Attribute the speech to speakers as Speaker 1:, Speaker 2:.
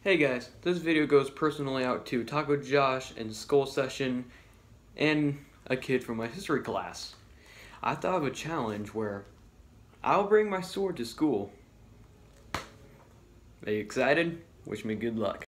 Speaker 1: Hey guys, this video goes personally out to Taco Josh and Skull Session and a kid from my history class. I thought of a challenge where I'll bring my sword to school. Are you excited? Wish me good luck.